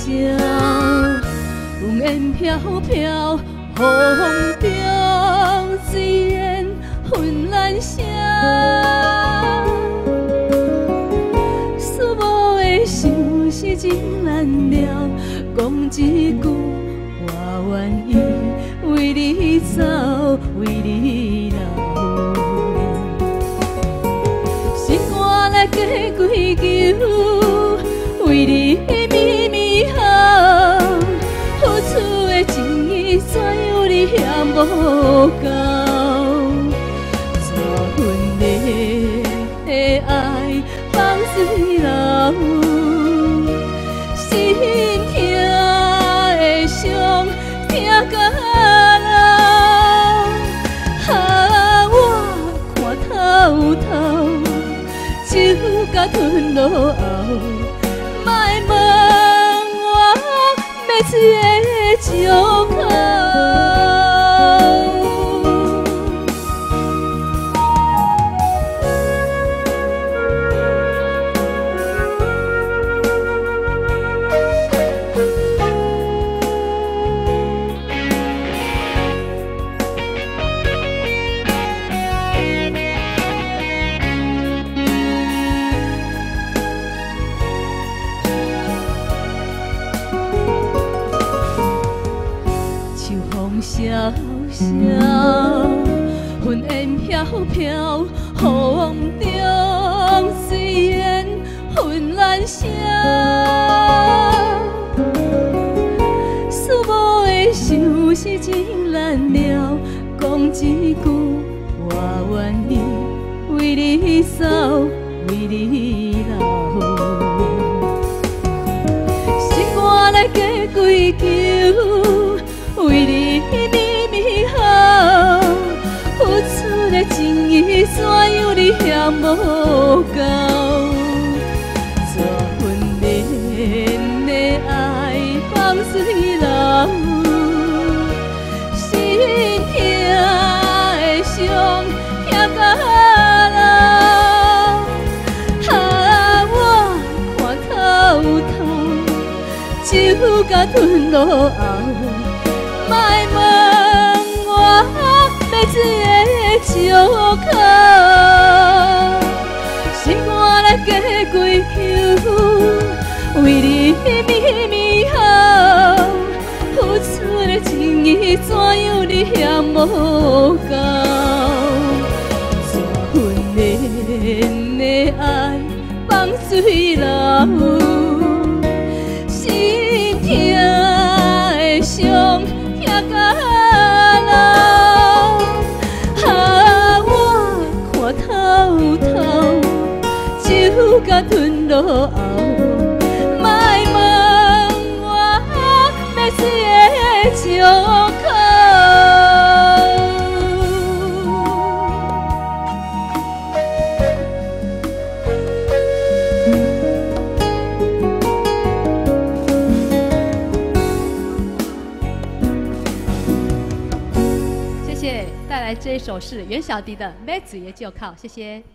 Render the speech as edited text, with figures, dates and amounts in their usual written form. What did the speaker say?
声，云烟飘飘，风中水烟混乱声。思无的想是真难了，讲一句我愿意为你走，为你留。心肝来加几球，为你咪咪好，付出的情意怎样你嫌无够？这份的爱放水流，心痛的伤痛到老，我看透透，酒甲吞落喉，莫问我要水的石口。萧萧，云烟飘飘，风中水烟混乱声。思无的想是真难了，讲一句我愿意为你走，为你留。心肝来加几球，为你咪咪好，付出的情意怎样你嫌无够？这份恋的爱放水流，心痛的伤痛到老，我看透透，酒甲吞落喉。莫问我要水的石口，心肝来加几球，为你咪咪好，付出的情意怎样你嫌无够？这份恋的爱放水流，心痛的伤。到老，我看透透，酒甲吞落喉，莫问我要水的石口。 带来这一首是袁小迪的《妹子也就靠》，谢谢。